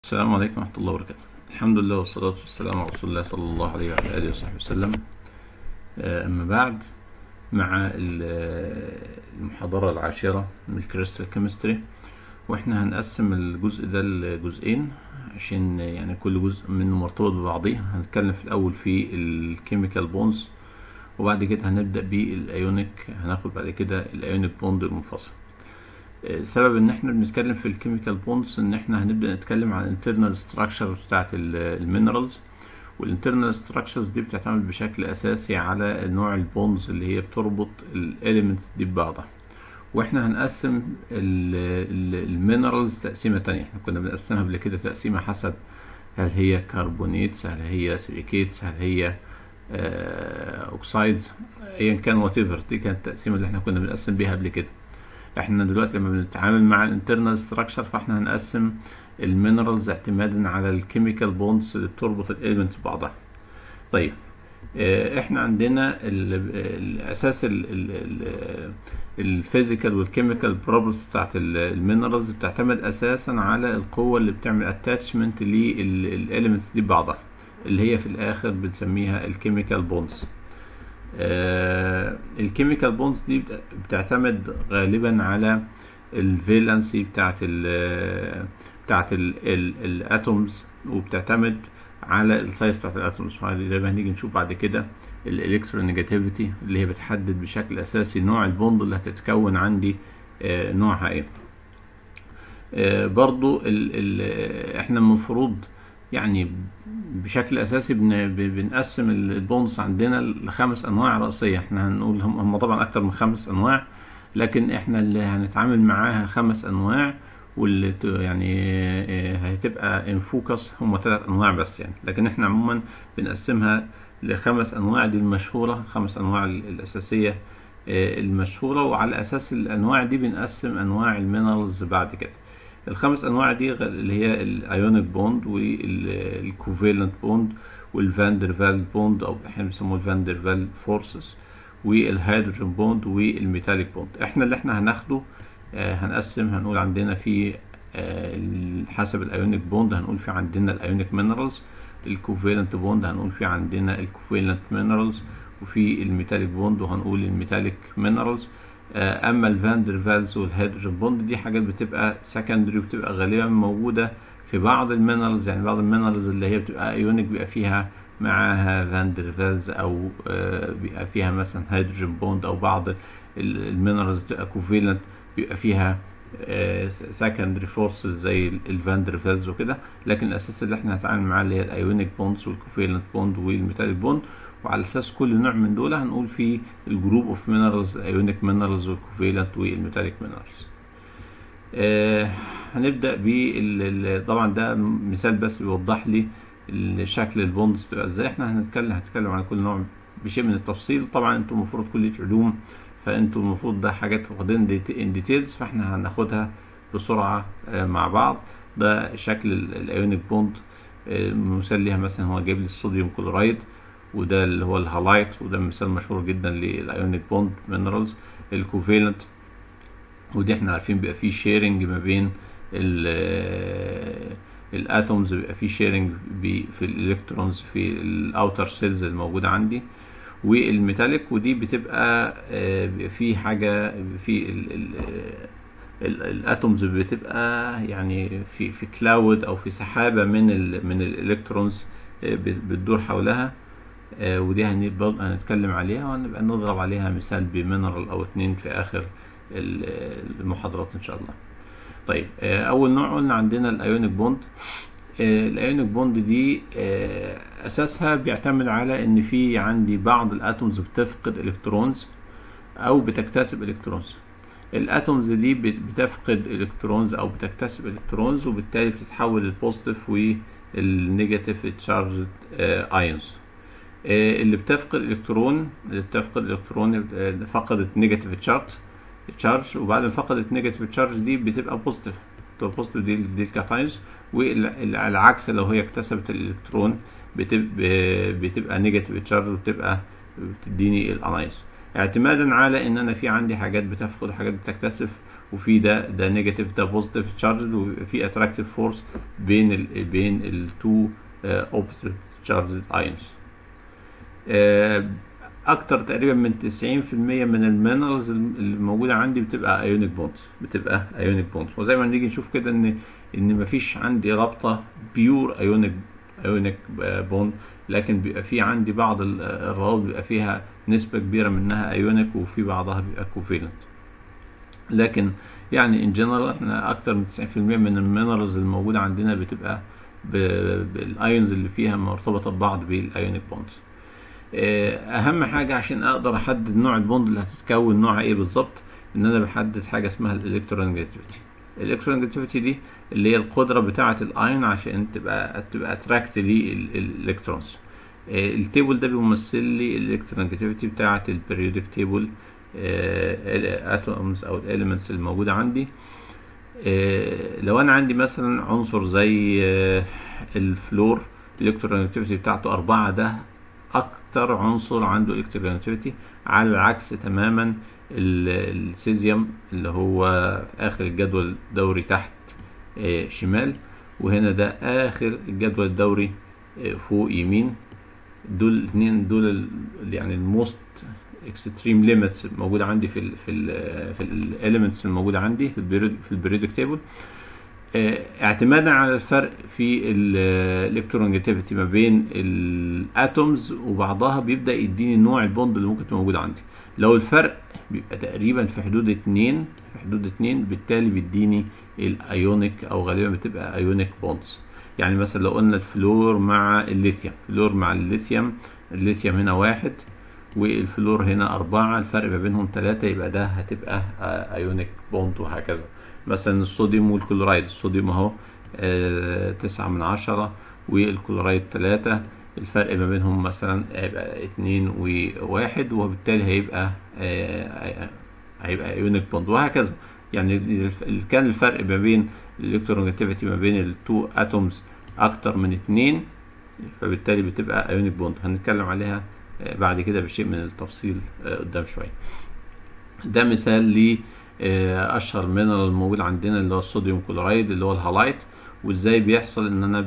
السلام عليكم ورحمة الله وبركاته. الحمد لله والصلاة والسلام على رسول الله صلى الله عليه وعلى آله وصحبه وسلم. أما بعد، مع المحاضرة العاشرة من الكريستال كيمستري، واحنا هنقسم الجزء ده لجزئين عشان يعني كل جزء منه مرتبط ببعضيه. هنتكلم في الأول في الكيميكال بونز، وبعد كده هنبدأ بالأيونيك، هناخد بعد كده الأيونيك بوند المنفصل. سبب ان احنا بنتكلم في الكيميكال بوندز ان احنا هنبدأ نتكلم عن الانترنال ستراكشر بتاعت المينرالز، والانترنال ستراكشرز دي بتعتمد بشكل اساسي على نوع البوندز اللي هي بتربط الاليمنتس دي ببعضها. واحنا هنقسم المينرالز تقسيمة تانية. احنا كنا بنقسمها قبل كده تقسيمة حسب هل هي كربونيتس، هل هي سيليكيتس، هل هي اوكسايدز، ايا كان واتيفر. دي كانت التقسيمة اللي احنا كنا بنقسم بيها قبل كده. احنا دلوقتي لما بنتعامل مع الانترنال ستراكشر فاحنا هنقسم المينرالز اعتمادا على الكيميكال بوندز اللي بتربط الاليمنتس ببعضها. طيب، احنا عندنا الاساس الفيزيكال والكيميكال بروبرتيز بتاعت المينرالز بتعتمد اساسا على القوه اللي بتعمل اتاتشمنت للاليمنتس دي ببعضها، اللي هي في الاخر بنسميها الكيميكال بوندز. الكيميكال بوندز دي بتعتمد غالبا على الفالنسي بتاعت الاتومز، وبتعتمد على السايز بتاعت الاتومز. زي ما هنيجي نشوف بعد كده الالكترونيجاتيفيتي اللي هي بتحدد بشكل اساسي نوع البوند اللي هتتكون عندي نوعها ايه. برضو احنا المفروض يعني بشكل اساسي بنقسم البوندز عندنا لخمس انواع رئيسيه. احنا هنقول هم طبعا اكتر من 5 انواع، لكن احنا اللي هنتعامل معاها 5 انواع، واللي يعني هتبقى انفوكس هم 3 انواع بس يعني. لكن احنا عموما بنقسمها ل5 انواع، دي المشهوره، 5 انواع الاساسيه المشهوره، وعلى اساس الانواع دي بنقسم انواع المينرالز بعد كده. ال5 انواع دي اللي هي الايونيك بوند والكوفالنت بوند والفاندرفال بوند، او احنا بنسموه الفاندرفال فورسز، والهيدروجين بوند والميتاليك بوند. احنا اللي احنا هناخده هنقسم، هنقول عندنا في حسب الايونيك بوند هنقول في عندنا الايونيك مينرالز، الكوفالنت بوند هنقول في عندنا الكوفالنت مينرالز، وفي الميتاليك بوند وهنقول الميتاليك مينرالز. اما الفاندرفالز والهيدروجين بوند دي حاجات بتبقى سكندري، وبتبقى غالبا موجوده في بعض المينرالز. يعني بعض المينرالز اللي هي بتبقى ايونيك بيبقى فيها معاها فاندرفالز، او بيبقى فيها مثلا هيدروجين بوند، او بعض المينرالز بتبقى كوفالنت بيبقى فيها سكندري فورسز زي الفاندرفالز وكده. لكن الاساس اللي احنا هنتعامل معاه اللي هي الايونيك بوندز والكوفالنت بوند والميتاليك بوند، وعلى اساس كل نوع من دول هنقول فيه الجروب اوف مينرالز، ايونيك مينرالز والكوفالنت والميتاليك مينرالز. هنبدا طبعا ده مثال بس بيوضح لي شكل البوندز بتبقى ازاي. احنا هنتكلم عن كل نوع بشيء من التفصيل. طبعا انتم المفروض كليه علوم، فانتم المفروض ده حاجات واخدين ان ديتيلز، فاحنا هناخدها بسرعه مع بعض. ده شكل الايونيك بوند. مثال ليها مثلا هو جايب لي الصوديوم كلورايد، وده اللي هو الهالايت، وده مثال مشهور جدا للايونيك بوند مينرالز. الكوفالنت، ودي احنا عارفين بيبقى فيه شيرنج ما بين الاتومز، بيبقى فيه شيرنج في الالكترونز في الاوتر سيلز الموجوده عندي. والميتاليك، ودي بتبقى في حاجه في الاتومز بتبقى يعني في كلاود او في سحابه من الالكترونز بتدور حولها. ودي هنتكلم عليها، وهنبقى نضرب عليها مثال بمينرال او 2 في اخر المحاضرات ان شاء الله. طيب، اول نوع قلنا عندنا الايونيك بوند. الايونيك بوند دي اساسها بيعتمد على ان في عندي بعض الاتومز بتفقد الكترونز او بتكتسب الكترونز. الاتومز دي بتفقد الكترونز او بتكتسب الكترونز، وبالتالي بتتحول للبوزيتيف والنيجاتيف تشارج ايونز. اللي بتفقد الكترون فقدت نيجاتيف تشارج، وبعد ما فقدت نيجاتيف تشارج دي بتبقى بوزيتيف. دي الكاتاينز، والعكس لو هي اكتسبت الالكترون بتبقى نيجاتيف تشارج، وبتبقى بتديني الانايز. اعتمادا على ان انا في عندي حاجات بتفقد وحاجات بتكتسب، وفي ده نيجاتيف، ده بوزيتيف تشارجد، وفي اتراكتيف فورس بين التو اوبوزيت تشارجد ايونز. اكتر تقريبا من 90% من المينرالز اللي موجوده عندي بتبقى ايونيك بوندز، وزي ما نيجي نشوف كده ان مفيش عندي رابطه بيور ايونيك بوند، لكن بيبقى في عندي بعض الروابط بيبقى فيها نسبه كبيره منها ايونيك، وفي بعضها بيبقى كوفيلنت. لكن يعني ان جنرال احنا اكتر من 90% من المينرالز الموجوده عندنا بتبقى بالايونز اللي فيها مرتبطه ببعض بالايونيك بوندز. اهم حاجه عشان اقدر احدد نوع البوند اللي هتتكون نوعها ايه بالظبط، ان انا بحدد حاجه اسمها الالكترونيجاتيفيتي. الالكترونيجاتيفيتي دي اللي هي القدره بتاعه الايون عشان تبقى اتراكت للالكترونز. التيبل ده بيمثل لي الالكترونيجاتيفيتي بتاعه البريودك تيبل الاتومز او الاليمنتس الموجوده عندي. لو انا عندي مثلا عنصر زي الفلور، الالكترونيجاتيفيتي بتاعته 4، ده اكتر عنصر عنده الكترونيجاتيفيتي، على العكس تماما السيزيوم اللي هو في اخر الجدول الدوري تحت شمال، وهنا ده اخر الجدول الدوري فوق يمين. دول الاثنين دول يعني الموست اكستريم ليميتس موجوده عندي في الاليمنتس الموجوده عندي في البريودك تيبل. اعتمادا على الفرق في الالكترونيجاتيفيتي ما بين الاتومز وبعضها بيبدا يديني نوع البوند اللي ممكن تبقى موجود عندي. لو الفرق بيبقى تقريبا في حدود 2 بالتالي بيديني الايونيك، او غالبا بتبقى ايونيك بوندز. يعني مثلا لو قلنا الفلور مع الليثيوم، الليثيوم هنا 1 والفلور هنا 4، الفرق ما بينهم 3، يبقى ده هتبقى ايونيك بوند، وهكذا. مثلا الصوديوم والكلورايد، الصوديوم اهو 9/10 والكلورايد 3، الفرق ما بينهم مثلا هيبقى 2 و1، وبالتالي هيبقى ايونيك بوند، وهكذا. يعني كان الفرق ما بين الالكترونيجاتيفيتي ما بين التو اتومز اكتر من 2، فبالتالي بتبقى ايونيك بوند. هنتكلم عليها بعد كده بشيء من التفصيل قدام شويه. ده مثال ل اشهر مينرال الموجود عندنا اللي هو الصوديوم كلورايد اللي هو الهالايت، وازاي بيحصل ان انا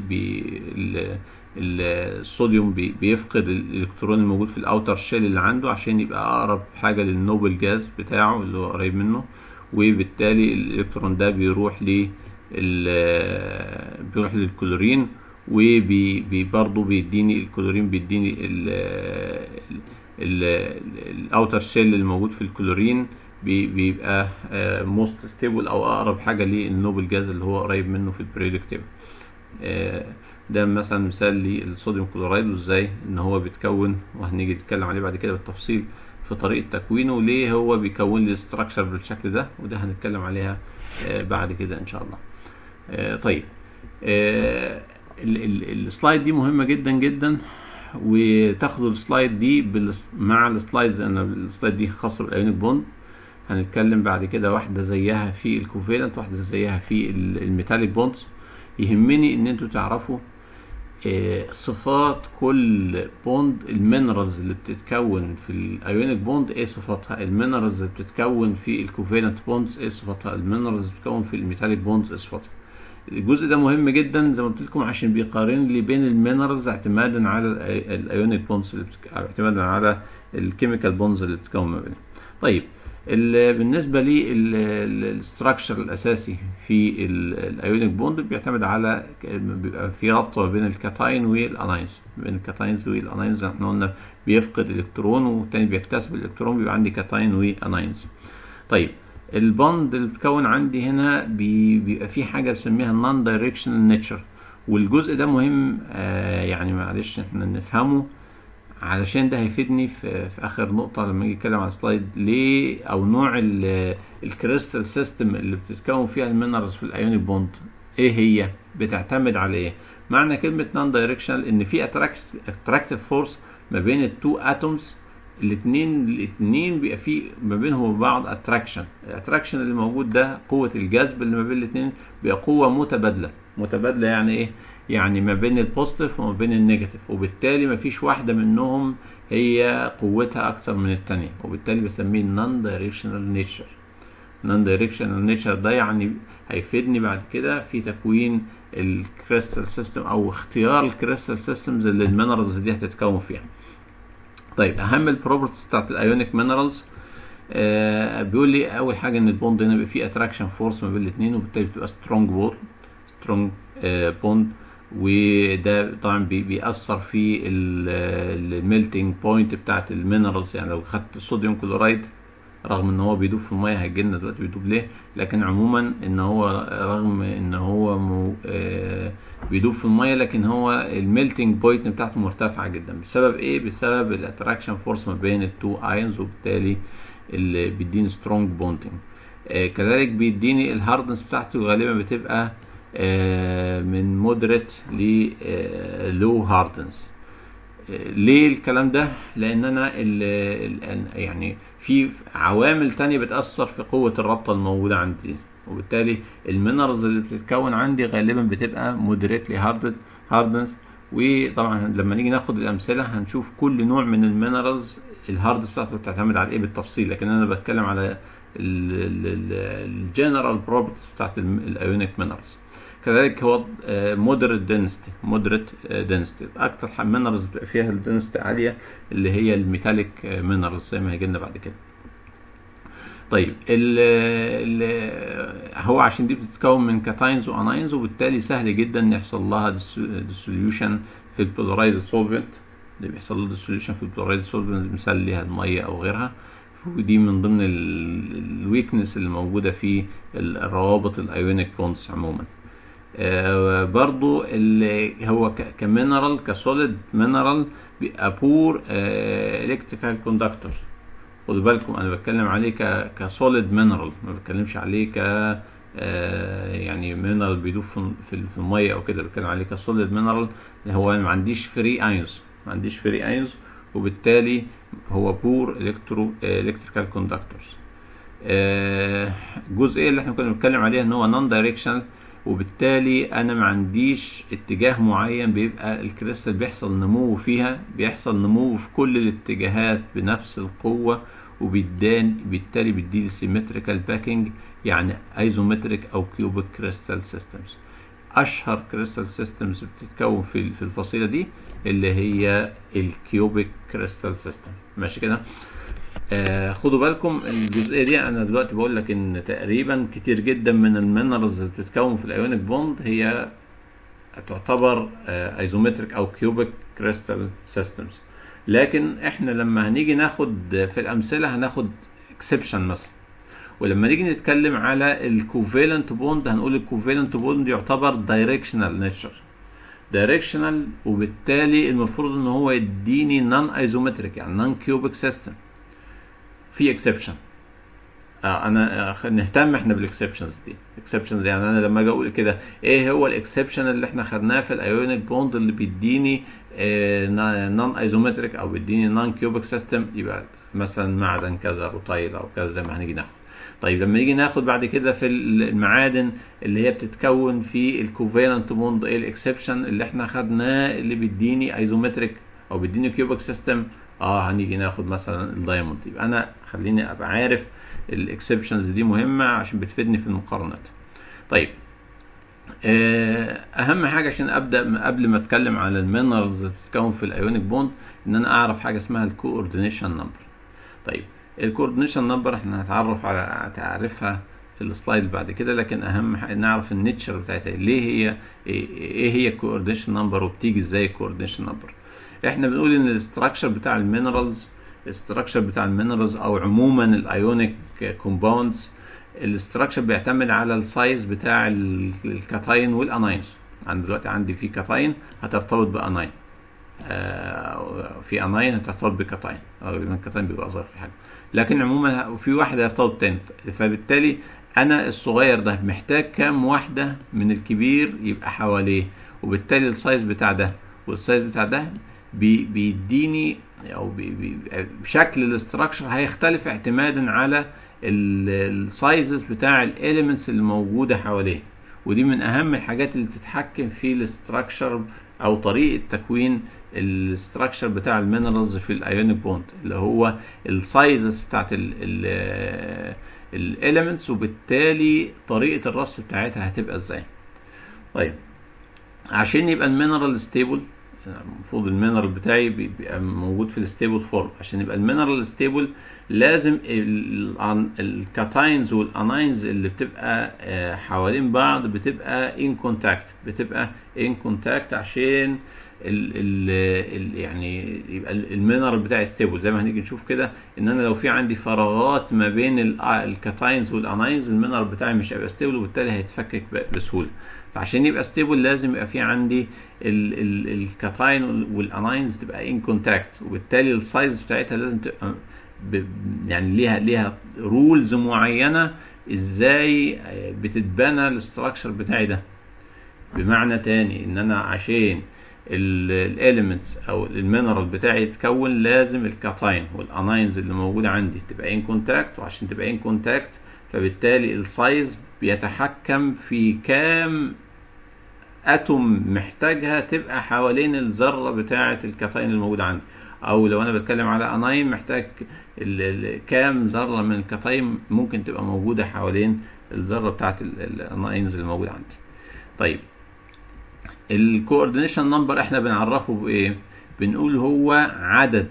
الصوديوم بيفقد الالكترون الموجود في الاوتر شيل اللي عنده عشان يبقى اقرب حاجه للنوبل جاز بتاعه اللي هو قريب منه، وبالتالي الالكترون ده بيروح للكلورين، وبرضه بيديني الكلورين بيديني الاوتر شيل الموجود في الكلورين بيبقى موست ستيبل او اقرب حاجه للنوبل جاز اللي هو قريب منه في البريودك تيبل. ده مثلا مثال للصوديوم كلورايد وازاي ان هو بيتكون، وهنيجي نتكلم عليه بعد كده بالتفصيل في طريقه تكوينه وليه هو بيكون لي ستراكشر بالشكل ده، وده هنتكلم عليها بعد كده ان شاء الله. طيب السلايد دي مهمه جدا جدا، وتاخدوا السلايد دي مع السلايدز، انا السلايد دي خاصه بالايونيك بوند. هنتكلم بعد كده واحده زيها في الكوفالنت، واحده زيها في الميتاليك بوندز. يهمني ان انتوا تعرفوا صفات كل بوند، المينرالز اللي بتتكون في الايونيك بوند ايه صفاتها، المينرالز اللي بتتكون في الكوفالنت بوندز ايه صفاتها، المينرالز اللي بتتكون في الميتاليك بوندز ايه صفاتها. الجزء ده مهم جدا زي ما قلت لكم عشان بيقارن لي بين المينرالز اعتمادا على الايونيك بوندز اعتمادا على الكيميكال بوندز اللي بتتكون ما بينهم. طيب بالنسبه للستراكشر الاساسي في الايونيك بوند بيعتمد على بيبقى في ربط ما بين الكاتاين والاناينز، بين الكاتاينز والاناينز. احنا قلنا بيفقد الكترون والتاني بيكتسب الالكترون، بيبقى عندي كاتاين واناينز. طيب البوند اللي بتكون عندي هنا بيبقى في حاجه بنسميها النون دايركشنال نيتشر، والجزء ده مهم يعني معلش احنا نفهمه علشان ده هيفيدني في اخر نقطه لما اجي اتكلم على السلايد ليه او نوع الكريستال سيستم اللي بتتكون فيها المينرالز في الايونيك بوند ايه هي، بتعتمد على ايه. معنى كلمه نون دايركشنال ان في اتراكتيف فورس ما بين التو اتومز، الاثنين بيبقى في ما بينهم وبين بعض اتراكشن. الاتراكشن اللي موجود ده قوه الجذب اللي ما بين الاثنين بيبقى قوه متبادله. يعني ايه؟ يعني ما بين البوزيتيف وما بين النيجاتيف، وبالتالي ما فيش واحده منهم هي قوتها اكتر من الثانيه، وبالتالي بسميه نون دايركشنال نيتشر. نون دايركشنال نيتشر ده يعني هيفيدني بعد كده في تكوين الكريستال سيستم او اختيار الكريستال سيستمز اللي المينرالز دي هتتكون فيها. طيب اهم البروبرتيز بتاعت الايونيك مينرالز، بيقول لي اول حاجه ان البوند هنا بيبقى فيه اتراكشن فورس ما بين الاثنين، وبالتالي بتبقى سترونج بوند، وده طبعا بيأثر في الميلتنج بوينت بتاعت المينرالز. يعني لو خدت الصوديوم كلورايد رغم ان هو بيدوب في الميه، هيجي لنا دلوقتي بيدوب ليه، لكن عموما ان هو رغم ان هو بيدوب في الميه، لكن هو الميلتنج بوينت بتاعته مرتفعه جدا. بسبب ايه؟ بسبب الاتراكشن فورس ما بين التو ايونز، وبالتالي اللي بيديني سترونج بوندنج. كذلك بيديني الهاردنس بتاعته غالبا بتبقى من مودريت ل لو هاردنس. ليه الكلام ده؟ لان انا يعني في عوامل تانية بتأثر في قوة الرابطة الموجودة عندي، وبالتالي المينرالز اللي بتتكون عندي غالبا بتبقى مودريتلي هاردنس. وطبعا لما نيجي ناخد الامثلة هنشوف كل نوع من المينرالز الهاردنس بتاعته بتعتمد على ايه بالتفصيل، لكن انا بتكلم على الجنرال بروبرتيز بتاعت الايونيك مينرالز. كذلك هو مودريت دنسيتي، اكتر مينرالز بيبقى فيها الدنسيتي عاليه اللي هي الميتاليك مينرالز زي ما هيجي لنا بعد كده. طيب هو عشان دي بتتكون من كاتاينز واناينز، وبالتالي سهل جدا ان يحصل لها ديسوليوشن في البولرايزد سولفنت. اللي بيحصل له ديسوليوشن في البولرايزد سولفنت مثال ليها الميه او غيرها، ودي من ضمن الويكنس اللي موجوده في الروابط الايونيك بوندز عموما. برضو اللي هو كمينرال كسوليد مينرال بيبقى بور الكتريكال كوندكتور. خدوا بالكم انا بتكلم عليه كسوليد مينرال، ما بتكلمش عليه ك يعني مينرال بيدوب في الميه او كده، بتكلم عليه كسوليد مينرال اللي هو ما عنديش فري ايونز، وبالتالي هو بور الكتريكال كوندكتورز. الجزئيه اللي احنا كنا بنتكلم عليها ان هو نون دايركشنال، وبالتالي انا ما عنديش اتجاه معين بيبقى الكريستال بيحصل نمو فيها، بيحصل نمو في كل الاتجاهات بنفس القوة، وبالتالي بيديلي سيمتريكال باكينج، يعني ايزومتريك او كيوبيك كريستال سيستمز. اشهر كريستال سيستمز بتتكون في الفصيلة دي اللي هي الكيوبيك كريستال سيستم. ماشي كده؟ خدوا بالكم الجزئيه دي، انا دلوقتي بقول لك ان تقريبا كتير جدا من المينرالز اللي بتتكون في الايونيك بوند هي تعتبر ايزومتريك او كيوبيك كريستال سيستمز، لكن احنا لما هنيجي ناخد في الامثله هناخد اكسبشن مثلا. ولما نيجي نتكلم على الكوفالنت بوند هنقول الكوفالنت بوند يعتبر دايركشنال نيتشر، وبالتالي المفروض ان هو يديني نون ايزومتريك يعني نون كيوبيك سيستم. في اكسبشن، انا نهتم احنا بالاكسبشنز دي. اكسبشنز يعني انا لما اجي اقول كده ايه هو الاكسبشن اللي احنا خدناه في الايونيك بوند اللي بيديني نون ايزومتريك او بيديني نون كيوبيك سيستم، يبقى مثلا معدن كذا، روتايل او كذا زي ما هنيجي ناخد. طيب لما نيجي ناخد بعد كده في المعادن اللي هي بتتكون في الكوفالنت بوند، ايه الاكسبشن اللي احنا خدناه اللي بيديني ايزومتريك او بيديني كيوبيك سيستم؟ هنيجي ناخد مثلا الدايموند. يبقى انا خليني ابقى عارف الاكسبشنز دي مهمه عشان بتفيدني في المقارنات. طيب اهم حاجه عشان ابدا قبل ما اتكلم عن المينرالز اللي بتتكون في الايونيك بوند ان انا اعرف حاجه اسمها الكوردينيشن نمبر. طيب الكوردينيشن نمبر احنا هنتعرف على تعرفها في السلايد بعد كده، لكن اهم حاجه نعرف النيتشر بتاعتها، ليه هي ايه هي الكوردينيشن نمبر وبتيجي ازاي الكوردينيشن نمبر. احنا بنقول ان الاستراكشر بتاع المينرالز او عموما الايونيك كومباوندز، الاستراكشر بيعتمد على السايز بتاع الكاتاين والاناينز. انا دلوقتي عندي في كاتاين هترتبط باناين، في اناين هترتبط بكاتاين، غالبا الكاتاين بيبقى اصغر في حاجه، لكن عموما في واحده هيرتبط تاني. فبالتالي انا الصغير ده محتاج كام واحده من الكبير يبقى حواليه، وبالتالي السايز بتاع ده والسايز بتاع ده بيديني او بشكل الاستراكشر هيختلف اعتمادا على السايزز بتاع الاليمنتس اللي موجوده حواليه. ودي من اهم الحاجات اللي بتتحكم في الاستراكشر او طريقه تكوين الاستراكشر بتاع المينرالز في الايونيك بوند، اللي هو السايزز بتاعت الاليمنتس، وبالتالي طريقه الرص بتاعتها هتبقى ازاي. طيب عشان يبقى المينرال ستيبل، المفروض المينرال بتاعي بيبقى موجود في الستيبل فورم. عشان يبقى المينرال ستيبل لازم الكاتاينز والاناينز اللي بتبقى حوالين بعض بتبقى ان كونتاكت، عشان يعني يبقى المينرال بتاعي ستيبل. زي ما هنيجي نشوف كده ان انا لو في عندي فراغات ما بين الكاتاينز والاناينز، المينرال بتاعي مش هيبقى ستيبل، وبالتالي هيتفكك بسهوله. فعشان يبقى ستيبل لازم يبقى في عندي الكاتاين والاناينز تبقى ان كونتاكت، وبالتالي السايز بتاعتها لازم تبقى يعني ليها رولز معينه ازاي بتتبنى الاستراكشر بتاعي ده. بمعنى تاني ان انا عشان الاليمنتس او المينرال بتاعي يتكون لازم الكاتاين والاناينز اللي موجوده عندي تبقى ان كونتاكت، وعشان تبقى ان كونتاكت فبالتالي السايز بيتحكم في كام اتوم محتاجها تبقى حوالين الذره بتاعه الكاتاين الموجوده عندي، او لو انا بتكلم على اناين محتاج كام ذره من الكاتاين ممكن تبقى موجوده حوالين الذره بتاعه الاناينز الموجوده عندي. طيب الكوردينيشن نمبر احنا بنعرفه بايه؟ بنقول هو عدد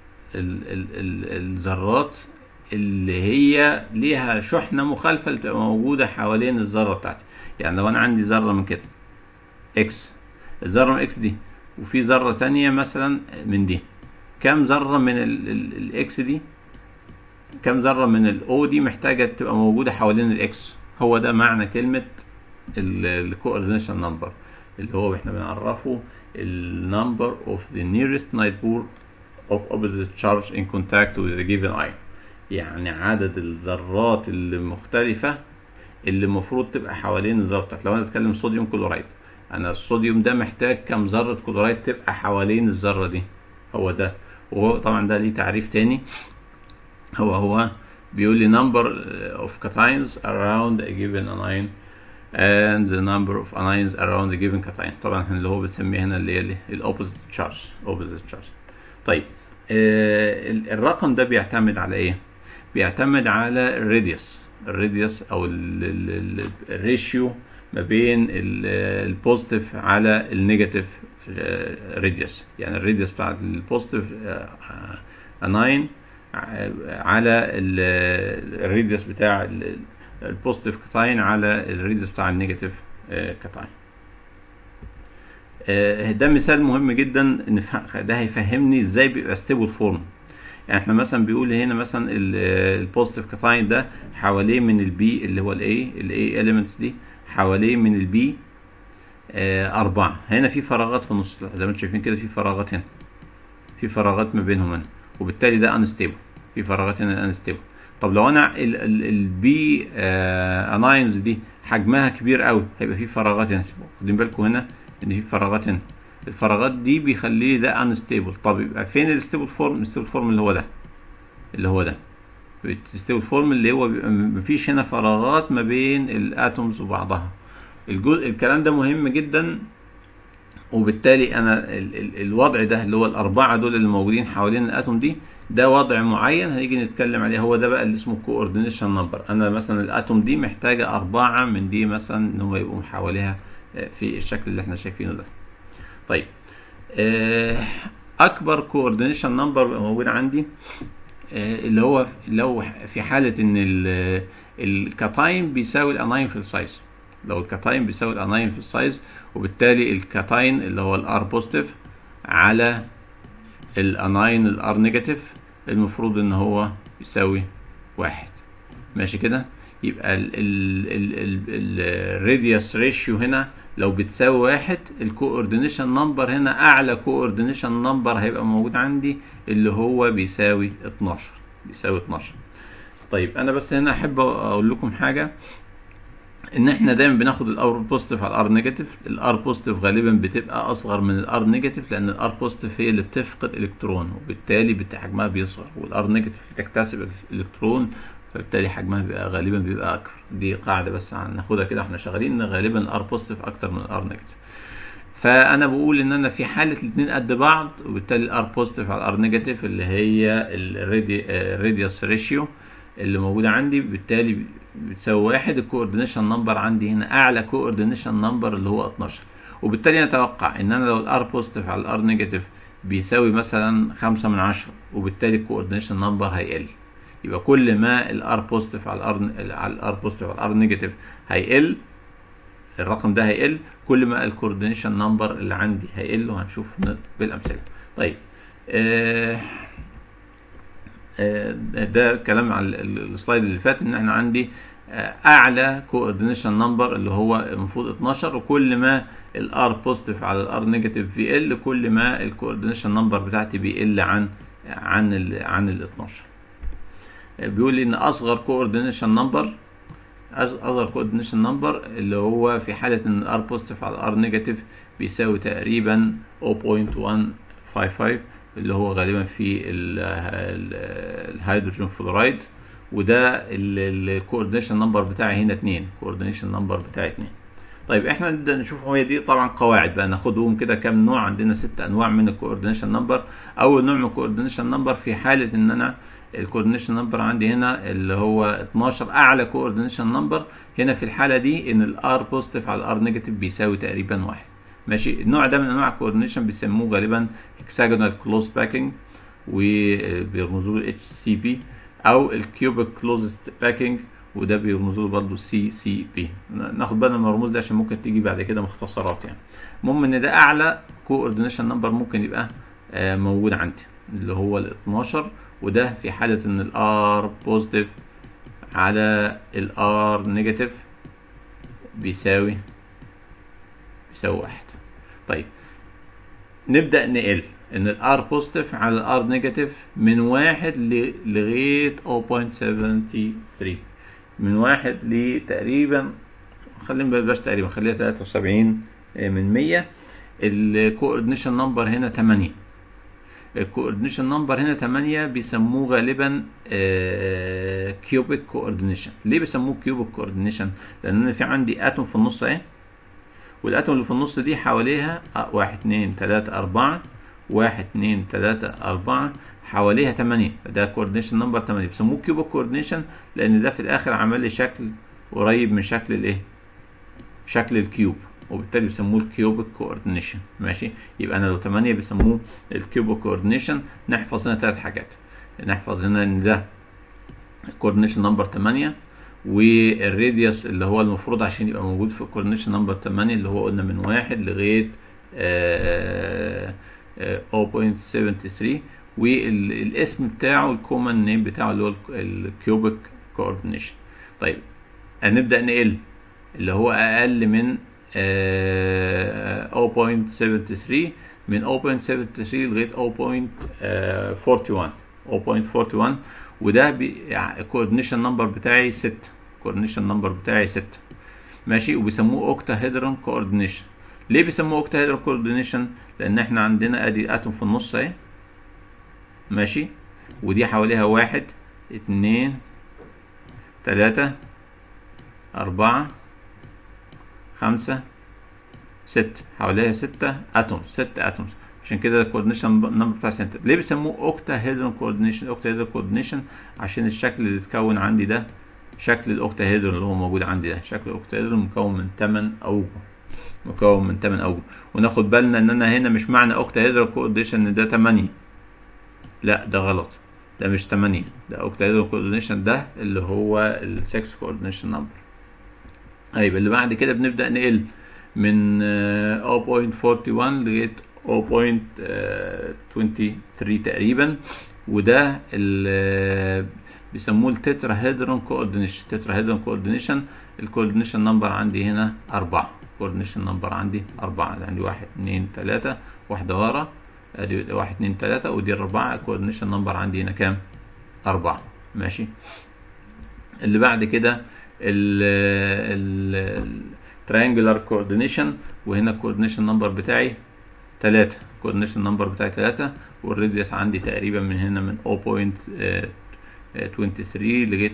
الذرات اللي هي ليها شحنه مخالفه اللي تبقى موجوده حوالين الذره بتاعتي. يعني لو انا عندي ذره من كده اكس، الذره من اكس دي وفي ذره تانية مثلا من دي، كام ذره من الاكس دي، كام ذره من الاو دي محتاجه تبقى موجوده حوالين الاكس. هو ده معنى كلمه الكوردينيشن نمبر، اللي هو احنا بنعرفه النمبر اوف ذا nearest neighbor of opposite charge in contact with a given ion. يعني عدد الذرات المختلفة اللي المفروض تبقى حوالين الذرة بتاعتي. لو انا بتكلم صوديوم كلورايد، انا الصوديوم ده محتاج كم ذرة كلورايد تبقى حوالين الذرة دي، هو ده. وهو طبعا ده ليه تعريف تاني، هو بيقول لي number of cations around a given anion and the number of anions around a given cation. طبعا اللي هو بتسميه هنا اللي هي opposite charge. طيب الرقم ده بيعتمد على ايه؟ بيعتمد على الراديوس او الريشيو ما بين البوزيتيف على النيجاتيف راديوس. يعني الراديوس بتاع البوزيتيف اناين على الراديوس بتاع البوزيتيف كاتاين على الراديوس بتاع النيجاتيف كاتاين. ده مثال مهم جدا، ده هيفهمني ازاي بيبقى ستيبل فورم. يعني احنا مثلا بيقول هنا مثلا البوزيتيف كاتاين ده حواليه من البي اللي هو الاي اليمنتس دي حواليه من البي 4. هنا في فراغات في النص زي ما انتم شايفين كده، في فراغات هنا، في فراغات ما بينهم هنا، وبالتالي ده انستيبل، في فراغات هنا انستيبل. طب لو انا البي اناينز دي حجمها كبير قوي هيبقى في فراغات هنا، خدين بالكم هنا ان في فراغات هنا، الفراغات دي بيخليه ده انستيبل. طب يبقى فين الستيبل فورم؟ الستيبل فورم اللي هو ده الستيبل فورم اللي هو مفيش هنا فراغات ما بين الاتومز وبعضها. الكلام ده مهم جدا، وبالتالي انا الوضع ده اللي هو الاربعه دول اللي موجودين حوالين الاتوم دي، ده وضع معين هنيجي نتكلم عليه، هو ده بقى اللي اسمه كوردينيشن نمبر. انا مثلا الاتوم دي محتاجه 4 من دي مثلا ان هم يبقوا حواليها في الشكل اللي احنا شايفينه ده. طيب اكبر كوردينيشن نمبر موجود عندي اللي هو لو في حاله ان الكاتاين بيساوي الاناين في السايز. لو الكاتاين بيساوي الاناين في السايز، وبالتالي الكاتاين اللي هو الار بوزيتيف على الاناين الار نيجاتيف المفروض ان هو يساوي 1. ماشي كده؟ يبقى الراديوس ريشيو هنا لو بتساوي 1، الكوردينيشن نمبر هنا اعلى كوردينيشن نمبر هيبقى موجود عندي اللي هو بيساوي 12. طيب انا بس هنا احب اقول لكم حاجه، ان احنا دايما بناخد الار بوزيتيف على الار نيجاتيف. الار بوزيتيف غالبا بتبقى اصغر من الار نيجاتيف، لان الار بوزيتيف هي اللي بتفقد الكترون وبالتالي حجمها بيصغر، والار نيجاتيف بتكتسب الالكترون فبالتالي حجمها غالبا بيبقى اكبر. دي قاعده بس هناخدها كده احنا شغالين، ان غالبا الار بوزيتيف اكتر من الار نيجاتيف. فانا بقول ان انا في حاله الاثنين قد بعض، وبالتالي الار بوزيتيف على الار نيجاتيف اللي هي الراديوس ريشيو اللي موجوده عندي، بالتالي بتساوي 1. الكوردينيشن نمبر عندي هنا اعلى كوردينيشن نمبر اللي هو 12، وبالتالي نتوقع ان انا لو الار بوزيتيف على الار نيجاتيف بيساوي مثلا 5/10، وبالتالي الكوردينيشن نمبر هيقل. يبقى كل ما الار بوزيتيف على الار بوزيتيف على الار نيجاتيف هيقل، الرقم ده هيقل، كل ما الكوردينيشن نمبر اللي عندي هيقل، وهنشوف بالامثله. طيب ده كلام على السلايد اللي فات، ان احنا عندي اعلى كوردينيشن نمبر اللي هو المفروض 12، وكل ما الار بوزيتيف على الار نيجاتيف بيقل، كل ما الكوردينيشن نمبر بتاعتي بيقل عن ال 12. بيقول لي ان اصغر كوردينيشن نمبر اللي هو في حاله ان الار بوزيتيف على الار نيجاتيف بيساوي تقريبا 0.155، اللي هو غالبا في الهيدروجين فلورايد، وده الكوردينيشن نمبر بتاعي هنا 2. كوردينيشن نمبر بتاعي 2. طيب احنا نبدا نشوف، هي دي طبعا قواعد بقى ناخدهم كده كام نوع. عندنا 6 انواع من الكوردينيشن نمبر. اول نوع من الكوردينيشن نمبر في حاله ان انا الكوردينيشن نمبر عندي هنا اللي هو 12 اعلى كوردينيشن نمبر. هنا في الحاله دي ان الار بوزيتيف على الار نيجاتيف بيساوي تقريبا 1. ماشي. النوع ده من انواع الكوردينيشن بيسموه غالبا هكساجونال كلوز باكينج، وبيرمزوا له HCP، او الكيوبيك كلوزست باكينج، وده بيرمزوا له برضه CCP. ناخد بالنا من الرموز دي عشان ممكن تيجي بعد كده مختصرات يعني. المهم ان ده اعلى كوردينيشن نمبر ممكن يبقى موجود عندي، اللي هو ال 12، وده في حالة ان الار بوزيتيف على الار نيجاتيف بيساوي 1. طيب نبدأ نقل ان الار بوزيتيف على الار نيجاتيف من 1 لغاية 0.73، من 1 لتقريبا، خلينا مبقاش تقريبا، خليها 73%. الكوردينيشن نمبر هنا 8. الكوردينيشن نمبر هنا 8 بيسموه غالبا كيوبيك كوردينيشن. ليه بيسموه كيوبيك كوردينيشن؟ لان انا في عندي اتوم في النص اهي، والاتوم اللي في النص دي حواليها 1 2 3 4 1 2 3 4 حواليها 8. ده كوردينيشن نمبر 8. بيسموه كيوبيك كوردينيشن لان ده في الاخر عمل لي شكل قريب من شكل الايه؟ شكل الكيوب، وبالتالي بيسموه الكيوبيك كوردينيشن. ماشي. يبقى انا لو 8 بيسموه الكيوبيك كوردينيشن. نحفظ هنا 3 حاجات. نحفظ هنا ان ده الكوردينيشن نمبر 8، والراديوس اللي هو المفروض عشان يبقى موجود في الكوردينيشن نمبر 8 اللي هو قلنا من 1 لغايه 0.73، والاسم بتاعه الكومن نيم بتاعه اللي هو الكيوبيك كوردينيشن. طيب هنبدا نقل اللي هو اقل من 0.73، من 0.73 لغايه 0.41، وده الكوردينيشن نمبر بتاعي 6. الكوردينيشن نمبر بتاعي 6. ماشي. وبيسموه اوكتاهيدرون كوردينيشن. ليه بيسموه اوكتاهيدرون كوردينيشن؟ لان احنا عندنا ادي اتوم في النص اهي. ماشي. ودي حواليها 1 2 3 4 5 6، حواليها 6 اتومز، 6 اتومز. عشان كده الكوردينيشن نمبر بتاع سنتر. ليه بيسموه اوكتاهيدرون كوردينيشن؟ اوكتاهيدرون كوردينيشن عشان الشكل اللي اتكون عندي ده شكل الاوكتاهيدرون اللي هو موجود عندي ده. شكل الاوكتاهيدرون مكون من 8 اوجه. وناخد بالنا ان انا هنا مش معنى اوكتاهيدرون كوردينيشن ان ده 8. لا، ده غلط. ده مش 8، ده اوكتاهيدرون كوردينيشن، ده اللي هو ال6 كوردينيشن نمبر. طيب اللي بعد كده بنبدأ نقل من 0.41 لغاية 0.23 تقريبا، وده بيسموه التتراهيدرون كوردينيشن. تتراهيدرون كوردينيشن. الكوردينيشن نمبر عندي هنا 4. الكوردينيشن نمبر عندي 4. عندي 1 2 3 واحدة ورا، ادي 1 2 3 ودي 4. الكوردينيشن نمبر عندي هنا كام؟ 4. ماشي. اللي بعد كده التريانجولار كوردينيشن، وهنا الكوردينيشن نمبر بتاعي 3. الكوردينيشن نمبر بتاعي 3، والراديوس عندي تقريبا من هنا من 0.23 لغايه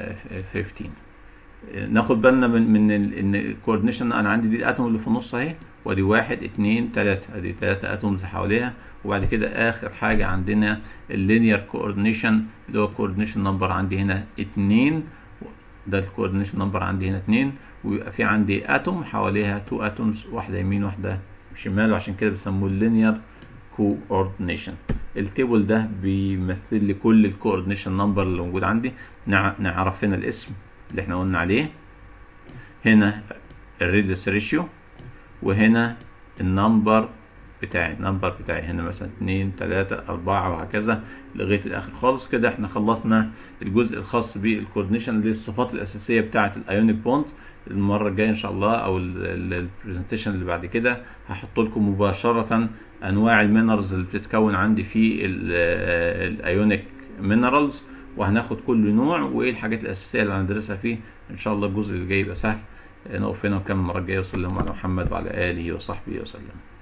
0.15. ناخد بالنا من ان الكوردينيشن انا عندي دي الاتوم اللي في النص اهي، وادي 1 2 3 ادي 3 اتومز حواليها. وبعد كده اخر حاجه عندنا اللينير كوردينيشن اللي هو الكوردينيشن نمبر عندي هنا 2. ده الكوردينيشن نمبر عندي هنا 2، ويبقى في عندي اتوم حواليها 2 اتومز، واحده يمين واحده شمال، وعشان كده بيسموه اللينير كوردينيشن. التيبل ده بيمثل لي كل الكوردينيشن نمبر اللي موجود عندي. نعرف هنا الاسم اللي احنا قلنا عليه، هنا الريديوس ريشيو، وهنا النمبر بتاعي هنا مثلا 2 3 4 وهكذا لغايه الاخر خالص. كده احنا خلصنا الجزء الخاص بالكوردينيشن اللي الصفات الاساسيه بتاعه الايونيك بوند. المره الجايه ان شاء الله او البرزنتيشن اللي بعد كده هحط لكم مباشره انواع المينرالز اللي بتتكون عندي في الايونيك مينرالز، وهناخد كل نوع وايه الحاجات الاساسيه اللي هندرسها فيه. ان شاء الله الجزء اللي جاي يبقى سهل. نقف هنا ونكمل المره الجايه. وصلى اللهم على محمد وعلى اله وصحبه وسلم.